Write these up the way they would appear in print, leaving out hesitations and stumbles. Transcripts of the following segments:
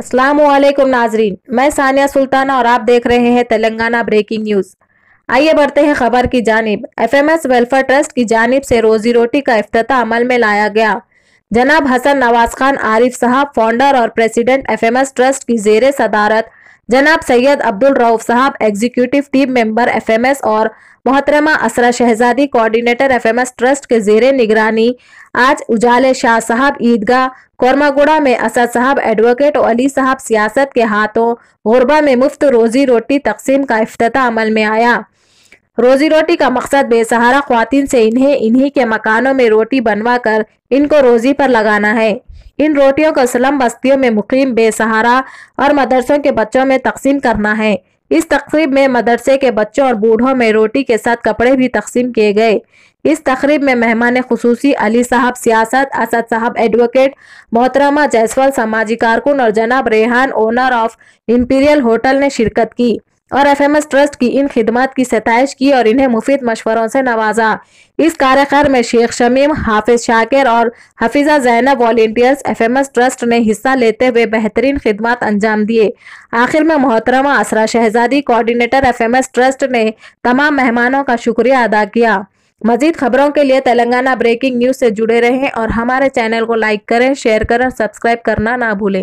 अस्सलामुअलैकुम नाजरीन, मैं सानिया सुल्ताना और आप देख रहे हैं तेलंगाना ब्रेकिंग न्यूज। आइए बढ़ते हैं खबर की जानिब। एफएमएस वेलफेयर ट्रस्ट की जानिब से रोजी रोटी का इफ्तिताह अमल में लाया गया। जनाब हसन नवाज खान आरिफ साहब, फाउंडर और प्रेसिडेंट एफएमएस ट्रस्ट की जेर सदारत जनाब सैयद अब्दुल रऊफ साहब, एग्जीक्यूटिव टीम मेंबर एफएमएस, और मोहतरमा असरा शहजादी, कोऑर्डिनेटर एफएमएस ट्रस्ट के जेर निगरानी आज उजाले शाह साहब ईदगाह कोरमागुड़ा में असद साहब एडवोकेट और अली साहब सियासत के हाथों गुरबा में मुफ्त रोजी रोटी तकसीम का इफ्तिताह अमल में आया। रोजी रोटी का मकसद बेसहारा ख्वातीन से इन्हीं के मकानों में रोटी बनवा कर इनको रोजी पर लगाना है। इन रोटियों को स्लम बस्तियों में मुकीम बेसहारा और मदरसों के बच्चों में तकसीम करना है। इस तकरीब में मदरसे के बच्चों और बूढ़ों में रोटी के साथ कपड़े भी तकसीम किए गए। इस तकरीब में मेहमान खुसूसी अली साहब सियासत, असद साहब एडवोकेट, मोहतरमा जायसवाल समाजी कारकुन और जनाब Rehan owner of Imperial hotel ने शिरकत की और एफएमएस ट्रस्ट की इन खिदमत की सताइश की और इन्हें मुफीद मशवरों से नवाजा। इस कार्यक्रम में शेख शमीम, हाफिज शाकिर और Hafiza Zainab volunteers FMS trust ने हिस्सा लेते हुए बेहतरीन खिदमत अंजाम दिए। आखिर में मोहतरमा असरा शहजादी, कोऑर्डिनेटर एफएमएस ट्रस्ट ने तमाम मेहमानों का शुक्रिया अदा किया। मजीद खबरों के लिए तेलंगाना ब्रेकिंग न्यूज से जुड़े रहें और हमारे चैनल को लाइक करें, शेयर करें, सब्सक्राइब करना ना भूलें।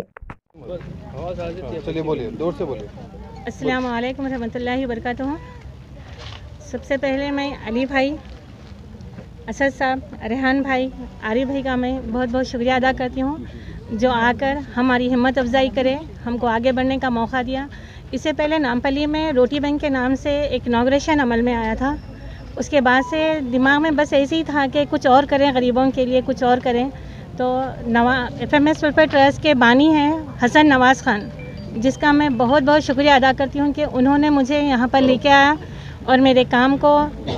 चलिए बोलिए, जोर से बोलिए। अस्सलाम वालेकुम रहमतुल्लाहि वबरकातुहू। सबसे पहले मैं अली भाई, असद साहब, रेहान भाई, आरिफ भाई का मैं बहुत बहुत शुक्रिया अदा करती हूँ जो आकर हमारी हिम्मत अफजाई करे, हमको आगे बढ़ने का मौका दिया। इससे पहले नामपल्ली में रोटी बैंक के नाम से एक इनॉग्रेशन अमल में आया था। उसके बाद से दिमाग में बस ऐसे ही था कि कुछ और करें, गरीबों के लिए कुछ और करें। तो एफएमएस वेलफेयर ट्रस्ट के बानी हैं हसन नवाज़ खान, जिसका मैं बहुत बहुत शुक्रिया अदा करती हूँ कि उन्होंने मुझे यहाँ पर लेके आया और मेरे काम को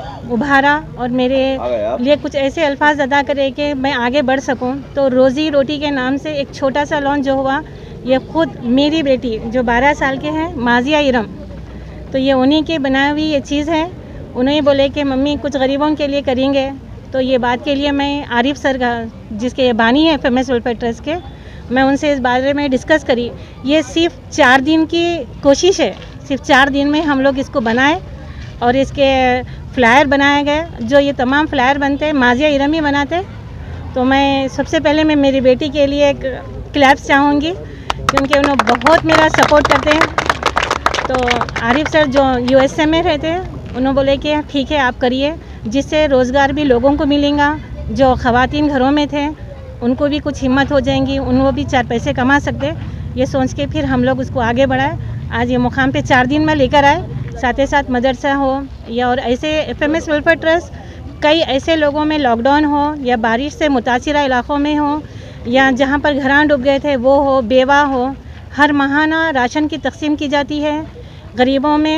उभारा और मेरे लिए कुछ ऐसे अल्फाज अदा करे कि मैं आगे बढ़ सकूँ। तो रोज़ी रोटी के नाम से एक छोटा सा लॉन्च जो हुआ, ये खुद मेरी बेटी जो 12 साल के हैं, माजिया इरम, तो ये उन्हीं के बनाई हुई ये चीज़ है। उन्हें बोले कि मम्मी कुछ गरीबों के लिए करेंगे, तो ये बात के लिए मैं आरिफ सर का, जिसके बानी है एफएमएस वेलफेयर ट्रस्ट के, मैं उनसे इस बारे में डिस्कस करी। ये सिर्फ 4 दिन की कोशिश है, सिर्फ 4 दिन में हम लोग इसको बनाए और इसके फ्लायर बनाए गए। जो ये तमाम फ्लायर बनते हैं माजिया इरम ही बनाते। तो मैं सबसे पहले मैं मेरी बेटी के लिए एक क्लैप्स चाहूँगी क्योंकि उन्होंने बहुत मेरा सपोर्ट करते हैं। तो आरिफ सर जो यूएसए में रहते हैं, उन्होंने बोले कि ठीक है आप करिए, जिससे रोज़गार भी लोगों को मिलेगा। जो ख़वातीन घरों में थे उनको भी कुछ हिम्मत हो जाएंगी, उनको भी 4 पैसे कमा सकते। ये सोच के फिर हम लोग उसको आगे बढ़ाए। आज ये मुकाम पे 4 दिन में लेकर आए। साथ ही साथ मदरसा हो या और ऐसे एफएमएस वेलफेयर ट्रस्ट कई ऐसे लोगों में, लॉकडाउन हो या बारिश से मुतासिरा इलाक़ों में हो या जहाँ पर घरां डूब गए थे वो हो, बेवा हो, हर माहाना राशन की तकसीम की जाती है। गरीबों में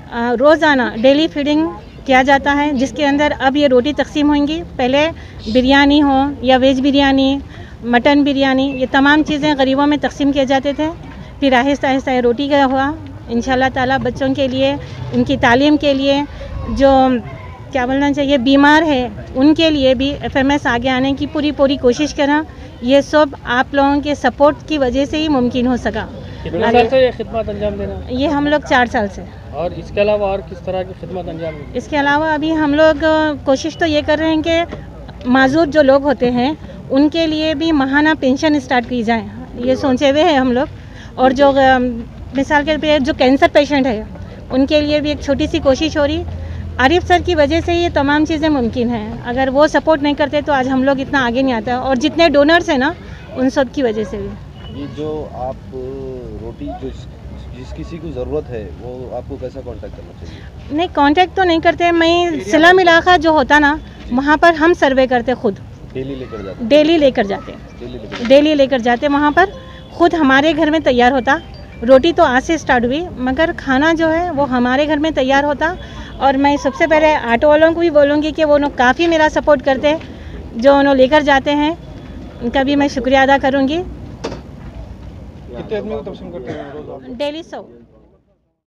रोज़ाना डेली फीडिंग किया जाता है, जिसके अंदर अब ये रोटी तकसीम होंगी। पहले बिरयानी हो या वेज बिरयानी, मटन बिरयानी, ये तमाम चीज़ें गरीबों में तकसीम किए जाते थे। फिर आहिस्ता आहिस्ता ये रोटी का हुआ। इंशाल्लाह ताला बच्चों के लिए, उनकी तालीम के लिए, जो क्या बोलना चाहिए, बीमार है उनके लिए भी एफएमएस आगे आने की पूरी कोशिश करा। ये सब आप लोगों के सपोर्ट की वजह से ही मुमकिन हो सका। कितने साल से ये खिदमत अंजाम देना? ये हम लोग 4 साल से। और इसके अलावा और किस तरह की खिदमत अंजाम देना? इसके अलावा अभी हम लोग कोशिश तो ये कर रहे हैं कि माजूर जो लोग होते हैं उनके लिए भी माहाना पेंशन स्टार्ट की जाए, ये सोचे हुए हैं हम लोग। और जो मिसाल के पे जो कैंसर पेशेंट है उनके लिए भी एक छोटी सी कोशिश हो रही। आरिफ सर की वजह से ये तमाम चीज़ें मुमकिन हैं। अगर वो सपोर्ट नहीं करते तो आज हम लोग इतना आगे नहीं आता। और जितने डोनर्स हैं ना, उन सब की वजह से भी। ये जो आप रोटी जो जिस किसी को ज़रूरत है वो आपको कैसा कांटेक्ट करना चाहिए? नहीं, कांटेक्ट तो नहीं करते। मैं स्लम इलाका जो होता ना, वहाँ पर हम सर्वे करते खुद। डेली लेकर जाते? डेली लेकर जाते वहाँ पर खुद हमारे घर में तैयार होता। रोटी तो आज से स्टार्ट हुई, मगर खाना जो है वो हमारे घर में तैयार होता। और मैं सबसे पहले ऑटो वालों को भी बोलूँगी कि वो लोग काफ़ी मेरा सपोर्ट करते हैं, जो उन्होंने लेकर जाते हैं, उनका भी मैं शुक्रिया अदा करूँगी। कितने आदमी को तकसीम करते हैं रोज़? डेली 100।